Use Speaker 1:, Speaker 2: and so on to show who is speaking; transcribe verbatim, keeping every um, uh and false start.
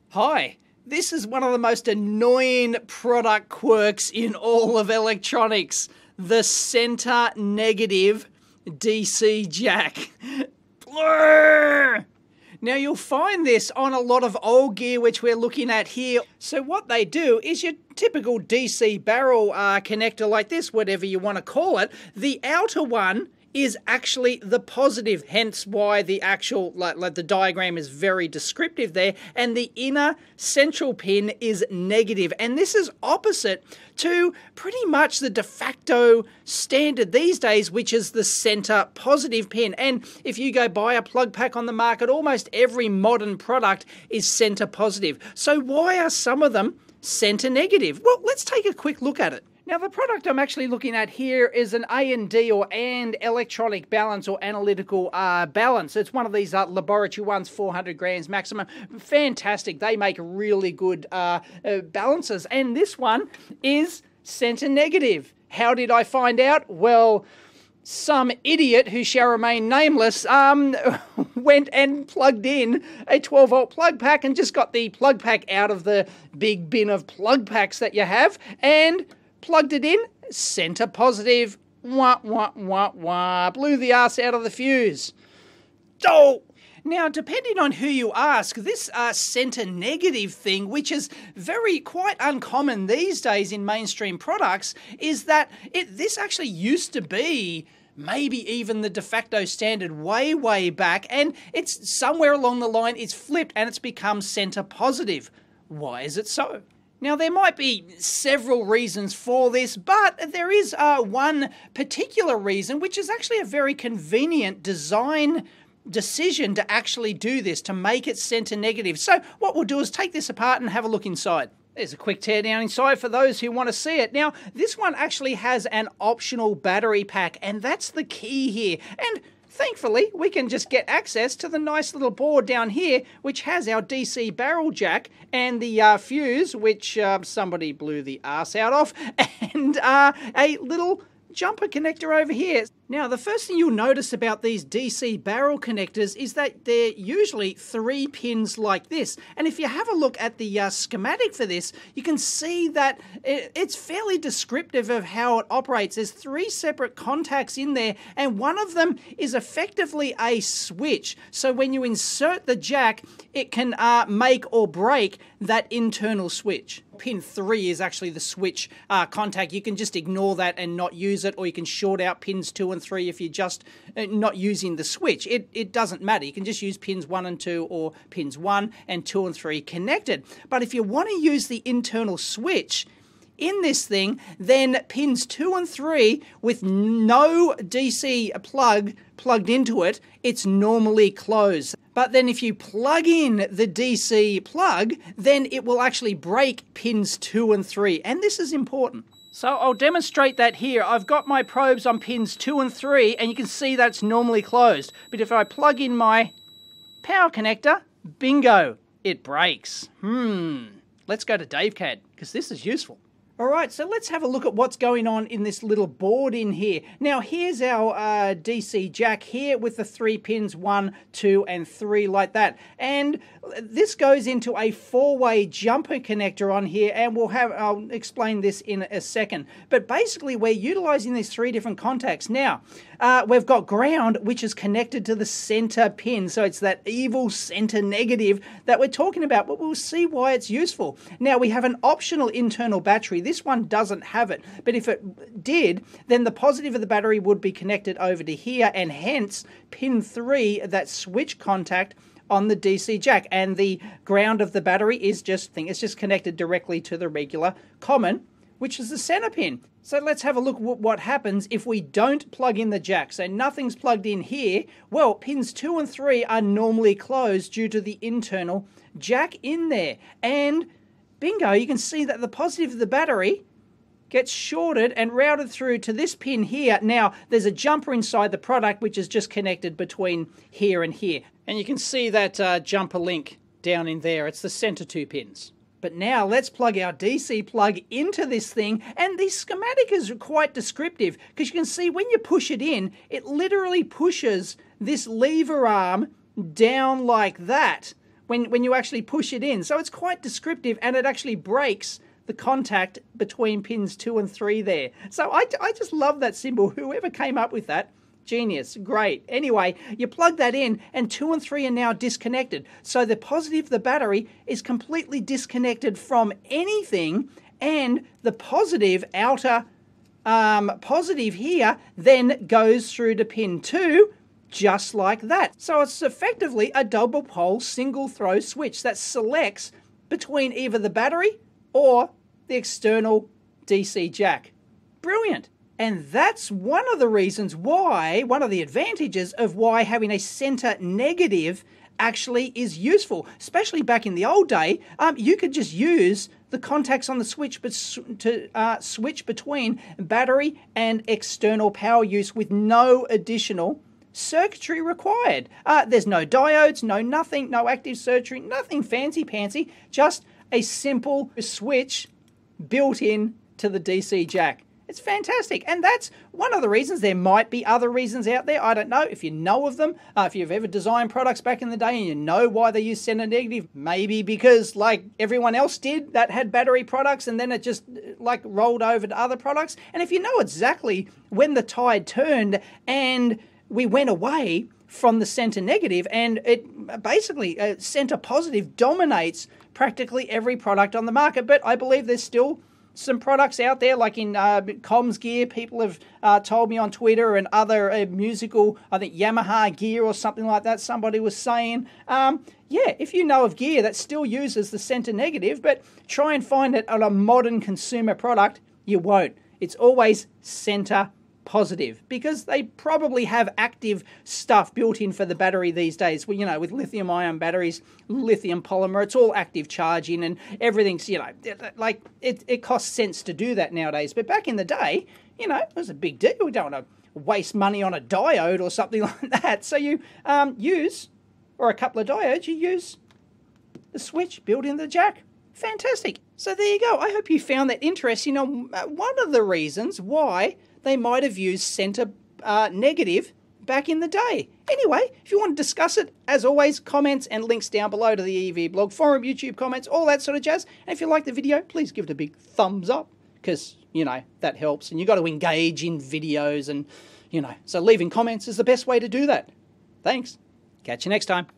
Speaker 1: Hi, this is one of the most annoying product quirks in all of electronics, the center negative D C jack. Blur! Now you'll find this on a lot of old gear which we're looking at here. So what they do is your typical D C barrel uh, connector like this, whatever you want to call it, the outer one is actually the positive, hence why the actual, like, like the diagram is very descriptive there, and the inner central pin is negative. And this is opposite to pretty much the de facto standard these days, which is the center positive pin. And if you go buy a plug pack on the market, almost every modern product is center positive. So why are some of them center negative? Well, let's take a quick look at it. Now, the product I'm actually looking at here is an A and D or AND electronic balance or analytical uh, balance. It's one of these uh, laboratory ones, four hundred grams maximum. Fantastic. They make really good uh, uh, balances. And this one is center negative. How did I find out? Well, some idiot who shall remain nameless um, went and plugged in a twelve volt plug pack and just got the plug pack out of the big bin of plug packs that you have and plugged it in, center positive, wah, wah, wah, wah, blew the arse out of the fuse. Oh! Now, depending on who you ask, this uh, center negative thing, which is very quite uncommon these days in mainstream products, is that it this actually used to be maybe even the de facto standard way, way back, and it's somewhere along the line, it's flipped and it's become center positive. Why is it so? Now, there might be several reasons for this, but there is uh, one particular reason, which is actually a very convenient design decision to actually do this, to make it center negative. So what we'll do is take this apart and have a look inside. There's a quick tear down inside for those who want to see it. Now, this one actually has an optional battery pack, and that's the key here. And thankfully, we can just get access to the nice little board down here, which has our D C barrel jack and the uh, fuse, which uh, somebody blew the arse out of, and uh, a little jumper connector over here. Now, the first thing you'll notice about these D C barrel connectors is that they're usually three pins like this. And if you have a look at the uh, schematic for this, you can see that it, it's fairly descriptive of how it operates. There's three separate contacts in there, and one of them is effectively a switch. So when you insert the jack, it can uh, make or break that internal switch. Pin three is actually the switch uh, contact. You can just ignore that and not use it, or you can short out pins two and three if you're just uh, not using the switch. It, it doesn't matter. You can just use pins one and two or pins one and two and three connected. But if you want to use the internal switch in this thing, then pins two and three with no D C plug plugged into it, it's normally closed. But then if you plug in the D C plug, then it will actually break pins two and three. And this is important. So I'll demonstrate that here. I've got my probes on pins two and three, and you can see that's normally closed. But if I plug in my power connector, bingo, it breaks. Hmm. Let's go to DaveCAD, because this is useful. Alright, so let's have a look at what's going on in this little board in here. Now, here's our uh, D C jack here with the three pins, one, two, and three like that. And this goes into a four-way jumper connector on here, and we'll have, I'll explain this in a second. But basically, we're utilizing these three different contacts. Now, uh, we've got ground, which is connected to the center pin. So it's that evil center negative that we're talking about, but we'll see why it's useful. Now, we have an optional internal battery. This one doesn't have it, but if it did, then the positive of the battery would be connected over to here, and hence pin three, that switch contact on the D C jack, and the ground of the battery is just thing it's just connected directly to the regular common, which is the center pin. So let's have a look at what happens if we don't plug in the jack. So nothing's plugged in here. Well, pins two and three are normally closed due to the internal jack in there, and bingo, you can see that the positive of the battery gets shorted and routed through to this pin here. Now, there's a jumper inside the product which is just connected between here and here. And you can see that uh, jumper link down in there. It's the center two pins. But now let's plug our D C plug into this thing, and the schematic is quite descriptive because you can see when you push it in, it literally pushes this lever arm down like that, when, when you actually push it in. So it's quite descriptive, and it actually breaks the contact between pins two and three there. So I, I just love that symbol. Whoever came up with that, genius, great. Anyway, you plug that in and two and three are now disconnected. So the positive, the battery, is completely disconnected from anything, and the positive outer um, positive here then goes through to pin two, just like that. So it's effectively a double pole single throw switch that selects between either the battery or the external D C jack. Brilliant. And that's one of the reasons why, one of the advantages of why having a center negative actually is useful. Especially back in the old day, um, you could just use the contacts on the switch but to uh, switch between battery and external power use with no additional circuitry required. Uh, there's no diodes, no nothing, no active circuitry, nothing fancy-pantsy, just a simple switch built in to the D C jack. It's fantastic, and that's one of the reasons. There might be other reasons out there, I don't know. If you know of them, uh, if you've ever designed products back in the day and you know why they use center negative, maybe because like everyone else did that had battery products and then it just like rolled over to other products. And if you know exactly when the tide turned and we went away from the center negative, and it basically uh, center positive dominates practically every product on the market. But I believe there's still some products out there, like in uh, comms gear, people have uh, told me on Twitter, and other uh, musical, I think Yamaha gear or something like that, somebody was saying, um, yeah, if you know of gear that still uses the center negative, but try and find it on a modern consumer product, you won't. It's always center positive, because they probably have active stuff built in for the battery these days. Well, you know, with lithium ion batteries, lithium polymer, it's all active charging and everything's, you know, like it, it costs sense to do that nowadays. But back in the day, you know, it was a big deal. We don't want to waste money on a diode or something like that. So you um, use, or a couple of diodes, you use the switch built in the jack. Fantastic. So there you go. I hope you found that interesting. You know, one of the reasons why they might have used center uh, negative back in the day. Anyway, if you want to discuss it, as always, comments and links down below to the E V blog, forum, YouTube comments, all that sort of jazz. And if you like the video, please give it a big thumbs up, because, you know, that helps. And you've got to engage in videos and, you know, so leaving comments is the best way to do that. Thanks. Catch you next time.